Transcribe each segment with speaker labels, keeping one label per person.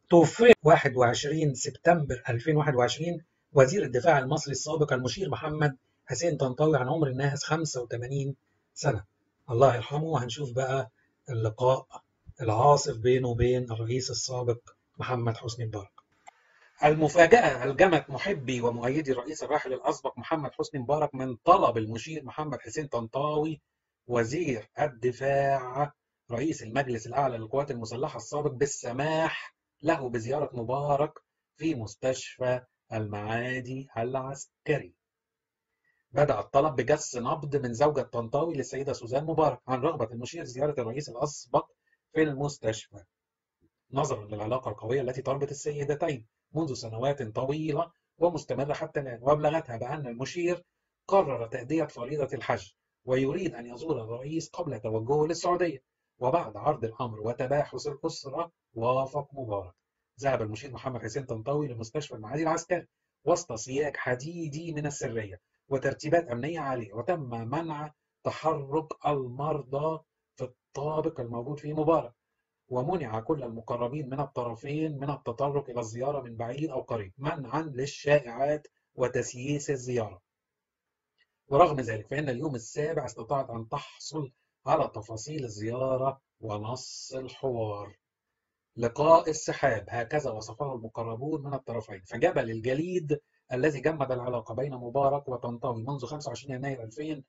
Speaker 1: توفي 21 سبتمبر 2021 وزير الدفاع المصري السابق المشير محمد حسين طنطاوي عن عمر الناهز 85 سنة. الله يرحمه. وهنشوف بقى اللقاء العاصف بينه وبين الرئيس السابق محمد حسني مبارك. المفاجأة ألجمت محبي ومؤيدي الرئيس الراحل الأسبق محمد حسني مبارك من طلب المشير محمد حسين طنطاوي وزير الدفاع رئيس المجلس الأعلى للقوات المسلحة السابق بالسماح له بزيارة مبارك في مستشفى المعادي العسكري. بدأ الطلب بجس نبض من زوجة طنطاوي للسيدة سوزان مبارك عن رغبة المشير زيارة الرئيس الأسبق في المستشفى، نظرا للعلاقة القوية التي تربط السيدتين منذ سنوات طويلة ومستمرة حتى الآن، وأبلغتها بأن المشير قرر تأدية فريضة الحج ويريد أن يزور الرئيس قبل توجهه للسعودية. وبعد عرض الأمر وتباحث الأسرة وافق مبارك. ذهب المشير محمد حسين طنطاوي لمستشفى المعادي العسكري وسط سياج حديدي من السرية وترتيبات أمنية عالية، وتم منع تحرك المرضى في الطابق الموجود فيه مبارك، ومنع كل المقربين من الطرفين من التطرق إلى الزيارة من بعيد أو قريب منعا للشائعات وتسييس الزيارة. ورغم ذلك فإن اليوم السابع استطاعت أن تحصل على تفاصيل الزيارة ونص الحوار. لقاء السحاب، هكذا وصفه المقربون من الطرفين، فجبل الجليد الذي جمد العلاقة بين مبارك وطنطاوي منذ 25 يناير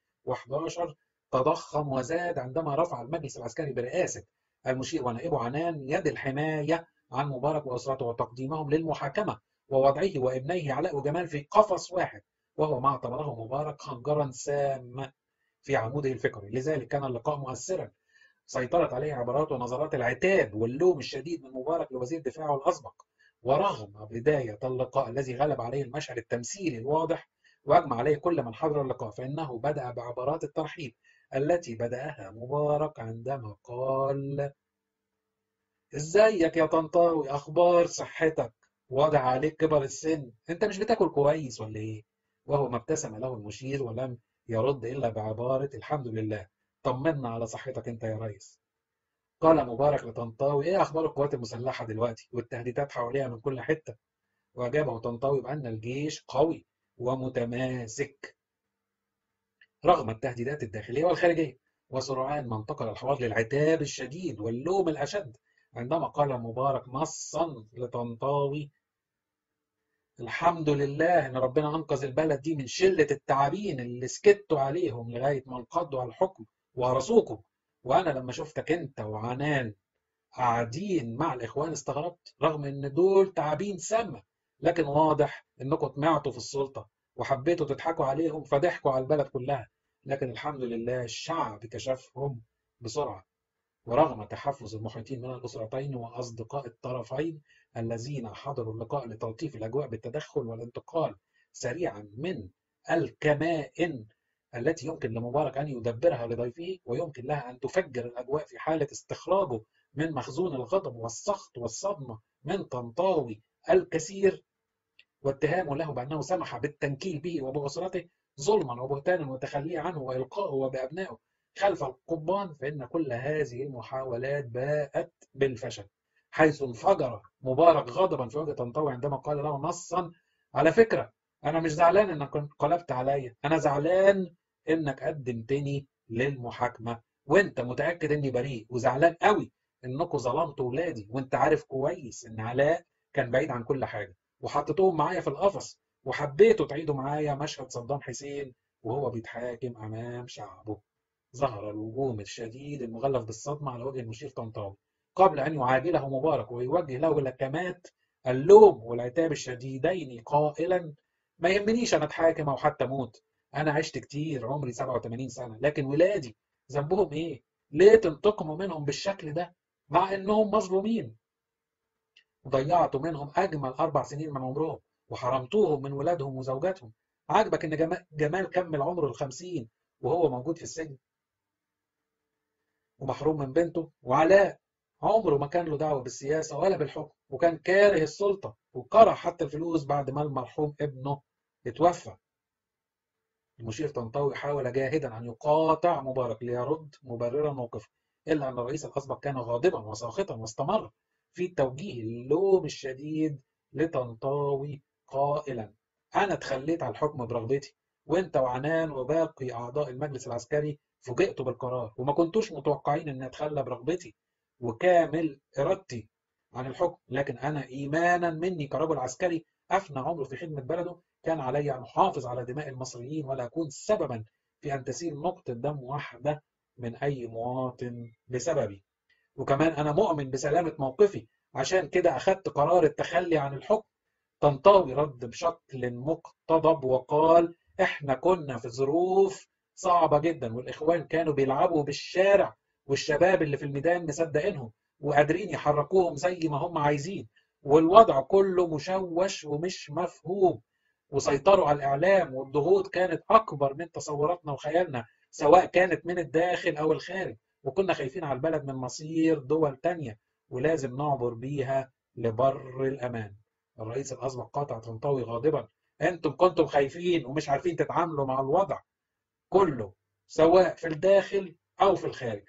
Speaker 1: 2011 تضخم وزاد عندما رفع المجلس العسكري برئاسة المشير ونائبه عنان يد الحماية عن مبارك وأسرته وتقديمهم للمحاكمة ووضعه وابنيه علاء وجمال في قفص واحد، وهو ما اعتبره مبارك خنجرا سام في عموده الفكري. لذلك كان اللقاء مؤثرا، سيطرت عليه عبارات ونظرات العتاب واللوم الشديد من مبارك لوزير دفاعه الأسبق. ورغم بداية اللقاء الذي غلب عليه المشهد التمثيلي الواضح وأجمع عليه كل من حضر اللقاء، فإنه بدأ بعبارات الترحيب التي بدأها مبارك عندما قال: ازيك يا طنطاوي، اخبار صحتك؟ واضح عليك كبر السن، انت مش بتاكل كويس ولا ايه؟ وهو ما ابتسم له المشير ولم يرد الا بعبارة الحمد لله. طمنا على صحتك انت يا ريس. قال مبارك لطنطاوي: ايه اخبار القوات المسلحة دلوقتي والتهديدات حواليها من كل حتة؟ واجابه طنطاوي بان الجيش قوي ومتماسك رغم التهديدات الداخلية والخارجية. وسرعان ما انتقل الحوار للعتاب الشديد واللوم الأشد عندما قال مبارك نصا لطنطاوي: الحمد لله إن ربنا أنقذ البلد دي من شلة التعابين اللي سكتوا عليهم لغاية ما انقضوا على الحكم وهرسوكم. وأنا لما شفتك أنت وعنان قاعدين مع الإخوان استغربت، رغم إن دول تعابين سامة، لكن واضح إنكم طمعتوا في السلطة وحبيتوا تضحكوا عليهم فضحكوا على البلد كلها. لكن الحمد لله الشعب كشفهم بسرعة. ورغم تحفز المحيطين من الأسرتين وأصدقاء الطرفين الذين حضروا اللقاء لتلطيف الأجواء بالتدخل والانتقال سريعا من الكمائن التي يمكن لمبارك أن يدبرها لضيفه ويمكن لها أن تفجر الأجواء في حالة استخراجه من مخزون الغضب والسخط والصدمة من طنطاوي الكثير، واتهامه له بأنه سمح بالتنكيل به وبأسرته ظلما وبهتانا وتخليه عنه وإلقائه وبأبنائه خلف القضبان، فإن كل هذه المحاولات باءت بالفشل، حيث انفجر مبارك غضبا في وجه طنطاوي عندما قال له نصا: على فكرة أنا مش زعلان إنك انقلبت عليا، أنا زعلان إنك قدمتني للمحاكمة وأنت متأكد إني بريء، وزعلان قوي إنكم ظلمتوا ولادي، وأنت عارف كويس إن علاء كان بعيد عن كل حاجة، وحطيتهم معايا في القفص، وحبيتوا تعيدوا معايا مشهد صدام حسين وهو بيتحاكم أمام شعبه. ظهر الهجوم الشديد المغلف بالصدمة على وجه المشير طنطاوي قبل أن يعاجله مبارك ويوجه له لكمات اللوم والعتاب الشديدين قائلا: ما يهمنيش أنا أتحاكم أو حتى أموت، أنا عشت كتير، عمري 87 سنة، لكن ولادي ذنبهم إيه؟ ليه تنتقموا منهم بالشكل ده مع إنهم مظلومين؟ ضيعتوا منهم أجمل 4 سنين من عمرهم وحرمتوهم من ولادهم وزوجاتهم. عاجبك إن جمال كمل عمره ال50 وهو موجود في السجن ومحروم من بنته؟ وعلاء عمره ما كان له دعوة بالسياسة ولا بالحكم، وكان كاره السلطة وكره حتى الفلوس بعد ما المرحوم ابنه اتوفى. المشير طنطاوي حاول جاهدا أن يقاطع مبارك ليرد مبررا موقفه، إلا أن الرئيس الأسبق كان غاضبا وساخطا واستمر في توجيه اللوم الشديد لطنطاوي قائلا: أنا تخليت عن الحكم برغبتي، وأنت وعنان وباقي أعضاء المجلس العسكري فوجئتوا بالقرار وما كنتوش متوقعين أن أتخلى برغبتي وكامل إرادتي عن الحكم، لكن أنا إيمانا مني كرجل عسكري أفنى عمره في خدمة بلده كان علي أن أحافظ على دماء المصريين ولا أكون سببا في أن تسيل نقطة دم واحدة من أي مواطن بسببي. وكمان أنا مؤمن بسلامة موقفي، عشان كده أخدت قرار التخلي عن الحكم. طنطاوي رد بشكل مقتضب وقال: إحنا كنا في ظروف صعبة جدا، والإخوان كانوا بيلعبوا بالشارع، والشباب اللي في الميدان مصدقينهم وقادرين يحركوهم زي ما هم عايزين، والوضع كله مشوش ومش مفهوم، وسيطروا على الإعلام، والضغوط كانت أكبر من تصوراتنا وخيالنا سواء كانت من الداخل أو الخارج، وكنا خايفين على البلد من مصير دول تانية ولازم نعبر بيها لبر الأمان. الرئيس الأسبق قاطع طنطاوي غاضبا: أنتم كنتم خايفين ومش عارفين تتعاملوا مع الوضع كله سواء في الداخل أو في الخارج،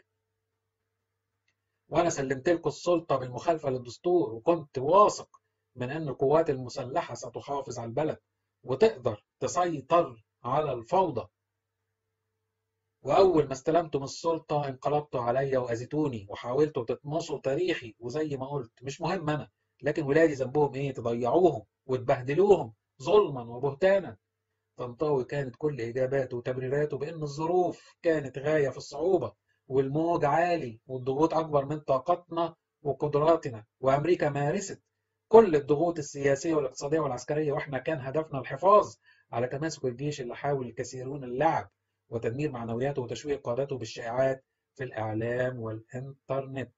Speaker 1: وأنا سلمت لكم السلطة بالمخالفة للدستور، وكنت واثق من أن القوات المسلحة ستحافظ على البلد وتقدر تسيطر على الفوضى. وأول ما استلمتم السلطة انقلبتوا عليا وأذيتوني وحاولتوا تطمسوا تاريخي، وزي ما قلت مش مهم أنا، لكن ولادي ذنبهم إيه؟ تضيعوهم وتبهدلوهم ظلما وبهتانا. طنطاوي كانت كل إجاباته وتبريراته بأن الظروف كانت غاية في الصعوبة، والموج عالي، والضغوط أكبر من طاقتنا وقدراتنا، وأمريكا مارست كل الضغوط السياسية والاقتصادية والعسكرية، وإحنا كان هدفنا الحفاظ على تماسك الجيش اللي حاول الكثيرون اللعب وتدمير معنوياته وتشويه قادته بالشائعات في الإعلام والإنترنت.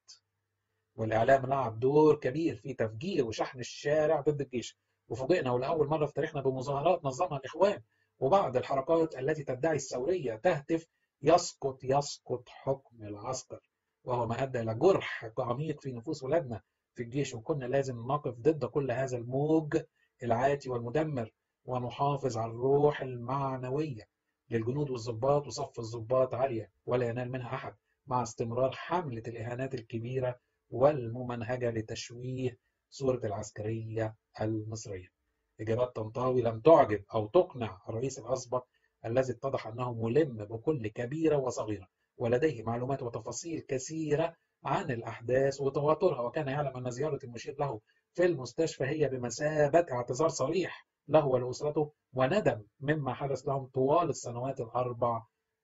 Speaker 1: والإعلام لعب دور كبير في تفجير وشحن الشارع ضد الجيش، وفوجئنا ولأول مرة في تاريخنا بمظاهرات نظمها الإخوان وبعض الحركات التي تدعي الثورية تهتف: يسقط يسقط حكم العسكر، وهو ما أدى إلى جرح عميق في نفوس ولادنا في الجيش. وكنا لازم نقف ضد كل هذا الموج العاتي والمدمر ونحافظ على الروح المعنوية للجنود والضباط، وصف الضباط عالية ولا ينال منها أحد، مع استمرار حملة الإهانات الكبيرة والممنهجة لتشويه صورة العسكرية المصرية. إجابات طنطاوي لم تعجب أو تقنع الرئيس الأسبق، الذي اتضح أنه ملم بكل كبيرة وصغيرة ولديه معلومات وتفاصيل كثيرة عن الأحداث وتواترها، وكان يعلم أن زيارة المشير له في المستشفى هي بمثابة اعتذار صريح له ولأسرته وندم مما حدث لهم طوال السنوات الأربع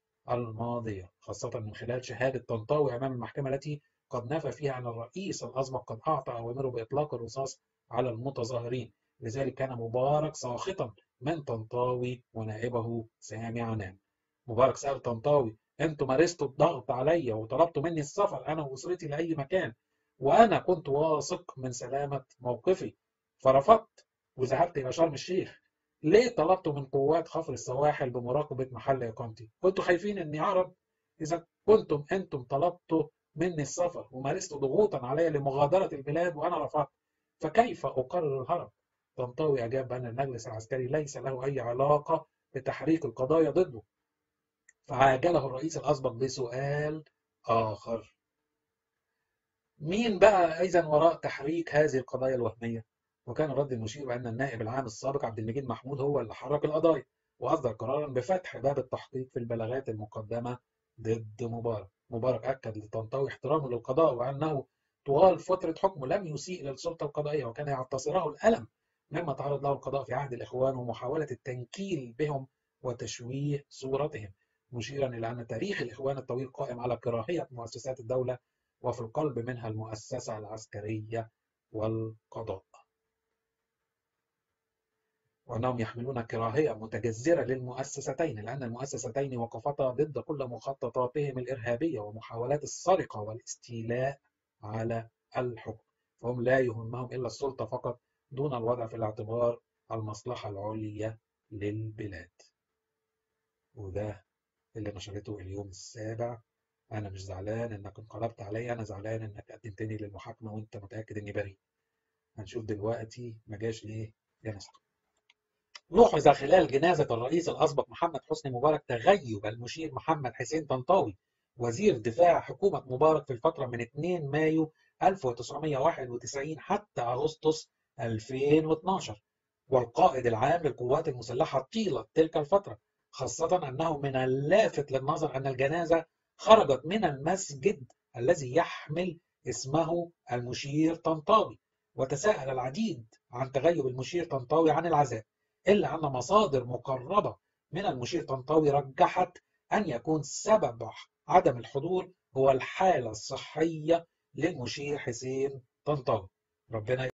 Speaker 1: الماضية، خاصة من خلال شهادة طنطاوي أمام المحكمة التي قد نفى فيها أن الرئيس الأسبق قد أعطى أوامره بإطلاق الرصاص على المتظاهرين. لذلك كان مبارك ساخطا من طنطاوي ونائبه سامي عنان. مبارك سأل طنطاوي: أنتم مارستوا الضغط علي وطلبتوا مني السفر أنا وأسرتي لأي مكان، وأنا كنت واثق من سلامة موقفي فرفضت وذهبت إلى شرم الشيخ. ليه طلبتوا من قوات خفر السواحل بمراقبة محل إقامتي؟ كنتوا خايفين إني أهرب؟ إذا كنتم أنتم طلبتوا مني السفر ومارستوا ضغوطا علي لمغادرة البلاد وأنا رفضت، فكيف أقرر الهرب؟ طنطاوي أجاب بأن المجلس العسكري ليس له أي علاقة بتحريك القضايا ضده، فعاجله الرئيس الأسبق بسؤال آخر: مين بقى إذا وراء تحريك هذه القضايا الوهمية؟ وكان رد المشير بأن النائب العام السابق عبد المجيد محمود هو اللي حرك القضايا وأصدر قرارا بفتح باب التحقيق في البلاغات المقدمة ضد مبارك. مبارك أكد لطنطاوي احترامه للقضاء وأنه طوال فترة حكمه لم يسيء للسلطة القضائية، وكان يعتصره الألم مما تعرض له القضاء في عهد الإخوان ومحاولة التنكيل بهم وتشويه صورتهم، مشيرا إلى أن تاريخ الإخوان الطويل قائم على كراهية مؤسسات الدولة وفي القلب منها المؤسسة العسكرية والقضاء، وأنهم يحملون كراهية متجذرة للمؤسستين لأن المؤسستين وقفتا ضد كل مخططاتهم الإرهابية ومحاولات السرقة والاستيلاء على الحكم، فهم لا يهمهم إلا السلطة فقط دون الوضع في الاعتبار المصلحة العليا للبلاد. وده اللي نشرته اليوم السابع. أنا مش زعلان إنك انقلبت عليا، أنا زعلان إنك قدمتني للمحاكمة وأنت متأكد إني بريء. هنشوف دلوقتي ما جاش ليه يا نسخ. لوحظ خلال جنازة الرئيس الأسبق محمد حسني مبارك تغيب المشير محمد حسين طنطاوي وزير دفاع حكومة مبارك في الفترة من 2 مايو 1991 حتى أغسطس 2012، والقائد العام للقوات المسلحة طيلة تلك الفترة، خاصة أنه من اللافت للنظر أن الجنازة خرجت من المسجد الذي يحمل اسمه المشير طنطاوي. وتساءل العديد عن تغيب المشير طنطاوي عن العزاء، إلا أن مصادر مقربة من المشير طنطاوي رجحت أن يكون سبب عدم الحضور هو الحالة الصحية للمشير حسين طنطاوي. ربنا